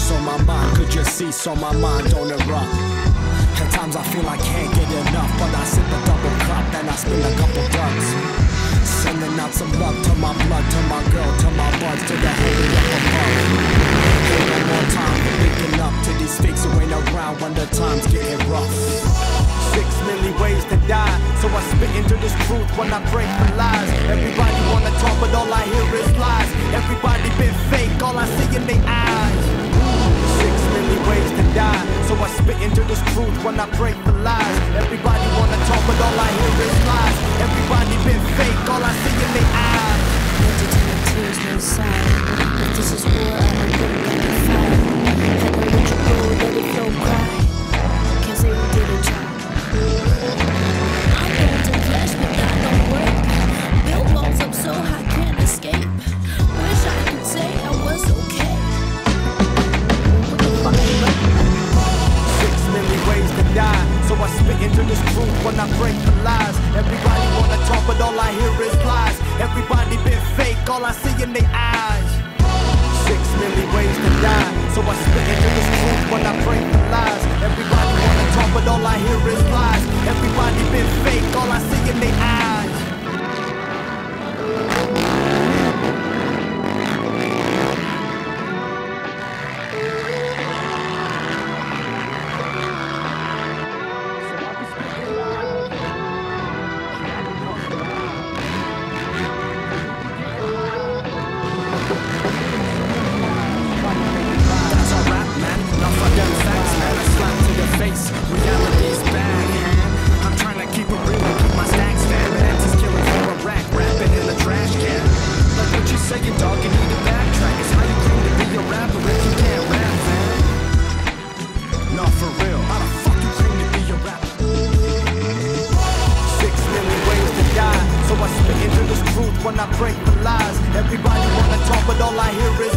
peace on my mind. Could you cease on my mind, don't erupt. At times I feel I can't get enough, but I sip a double cup and I spin a couple ducks. Sending out some love to my blood, to my girl, to my buds, to the holy up above. Hey, one more time for waking up to these fakes who ain't around when the time's getting rough. 6 million ways to die, so I spit into this truth when I break the lies. Everybody wanna talk, but all I hear is lies. Everybody been fake, all I see in their eyes. 6 million ways to die, so I spit into this truth when I break the lies. Everybody wanna talk, but all I hear is lies. Everybody been fake, all I see in their eyes. Entertaining tears, no sign. If this is war, I'ma put it on the fire. Had to let you go, let it flow, cry. Can't say we did it, child. I'm going to flesh, but that don't work. Build walls up so I can't escape. Wish I could say I was okay. What the fuck is that? 6 million ways to die, so I spit into this truth when I break the lies. Everybody wanna talk, but all I hear is lies. Everybody been fake, all I see in their eyes. 6 million ways to die, so I spit into this truth when I break the lies. Everybody wanna talk, but all I hear is lies. Everybody been fake, all I see in their eyes. Reality's bad, I'm trying to keep it real and keep my stacks fat. Answers killing for a rack, rapping in a trash can. Like what you saying, dog, you need to backtrack. It's how you claim to be a rapper if you can't rap, man. No, for real, how the fuck you claim to be a rapper? 6 million ways to die, so I spit into this truth when I break the lies. Everybody wanna talk, but all I hear is